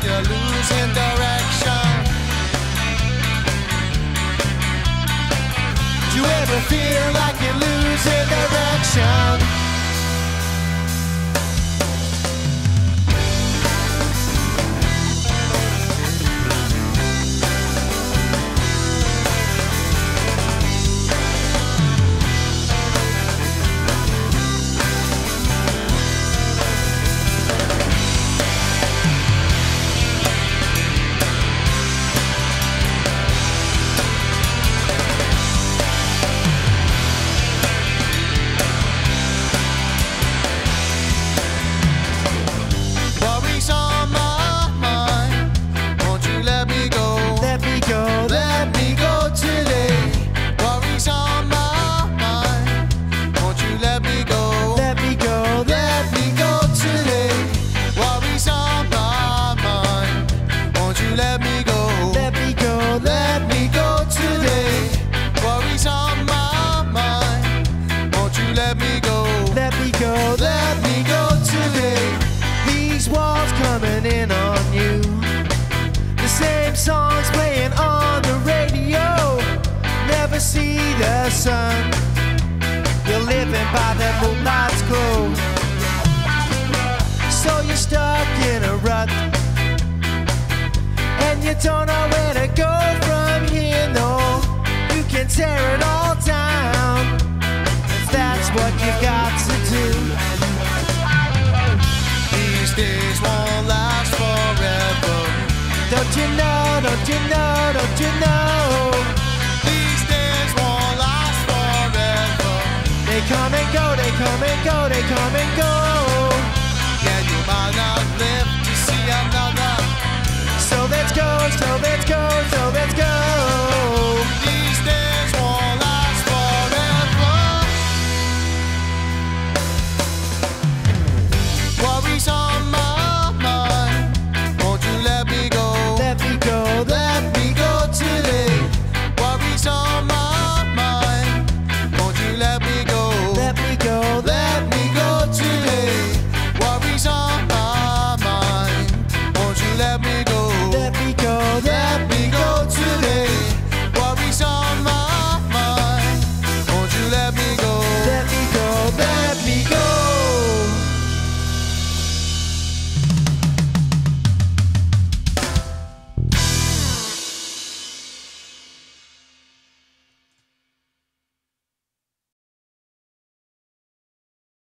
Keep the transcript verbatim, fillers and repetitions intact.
you're losing direction? Do you ever feel like you're losing direction? Let me go, let me go, let me go today. Worries on my mind. Won't you let me go, let me go, let me go today. These walls coming in on you. The same songs playing on the radio. Never see the sun. You're living by the moonlight's glow. So you're stuck in a rut. And you don't know where to go from here, no. You can tear it all down if that's what you've got to do. These days won't last forever. Don't you know, don't you know, don't you know? These days won't last forever. They come and go, they come and go, they come and go.